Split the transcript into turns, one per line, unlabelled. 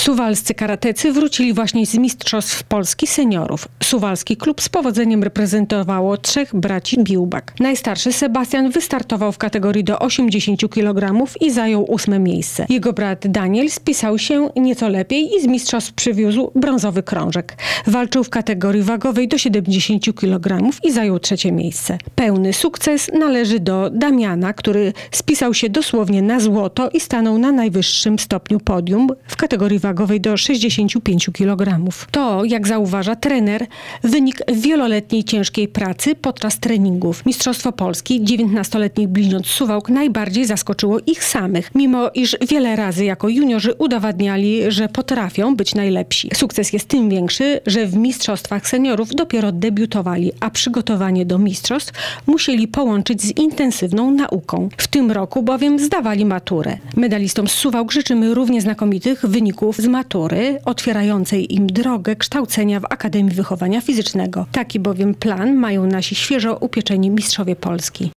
Suwalscy karatecy wrócili właśnie z Mistrzostw Polski seniorów. Suwalski klub z powodzeniem reprezentowało 3 braci Biłbak. Najstarszy Sebastian wystartował w kategorii do 80 kg i zajął 8. miejsce. Jego brat Daniel spisał się nieco lepiej i z mistrzostw przywiózł brązowy krążek. Walczył w kategorii wagowej do 70 kg i zajął 3. miejsce. Pełny sukces należy do Damiana, który spisał się dosłownie na złoto i stanął na najwyższym stopniu podium w kategorii wagowej do 65 kg. To, jak zauważa trener, wynik wieloletniej ciężkiej pracy podczas treningów. Mistrzostwo Polski 19-letnich bliźniąt Suwałk najbardziej zaskoczyło ich samych, mimo iż wiele razy jako juniorzy udowadniali, że potrafią być najlepsi. Sukces jest tym większy, że w mistrzostwach seniorów dopiero debiutowali, a przygotowanie do mistrzostw musieli połączyć z intensywną nauką. W tym roku bowiem zdawali maturę. Medalistom z Suwałk życzymy równie znakomitych wyników z matury, otwierającej im drogę kształcenia w Akademii Wychowania Fizycznego. Taki bowiem plan mają nasi świeżo upieczeni mistrzowie Polski.